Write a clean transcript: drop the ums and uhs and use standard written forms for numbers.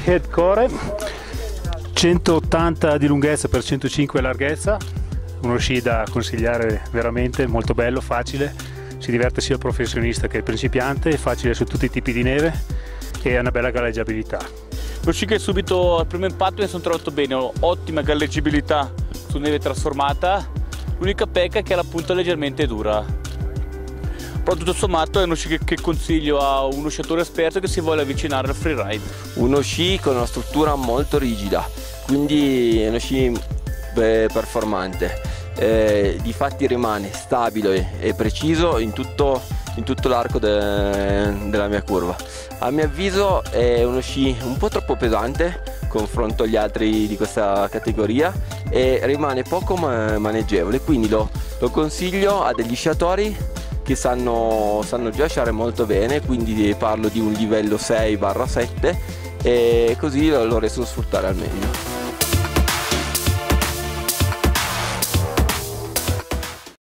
Head Core, 180 di lunghezza per 105 larghezza, uno sci da consigliare veramente, molto bello, facile, si diverte sia il professionista che il principiante, è facile su tutti i tipi di neve e ha una bella galleggiabilità. Lo sci che subito al primo impatto mi sono trovato bene, ho ottima galleggiabilità su neve trasformata, l'unica pecca è che ha la punta leggermente dura. Però tutto sommato è uno sci che consiglio a uno sciatore esperto che si vuole avvicinare al freeride. Uno sci con una struttura molto rigida, quindi è uno sci performante. Difatti rimane stabile e preciso in tutto l'arco della mia curva. A mio avviso è uno sci un po' troppo pesante confronto agli altri di questa categoria e rimane poco maneggevole, quindi lo consiglio a degli sciatori che sanno già sciare molto bene, quindi parlo di un livello 6/7 e così lo riesco a sfruttare al meglio.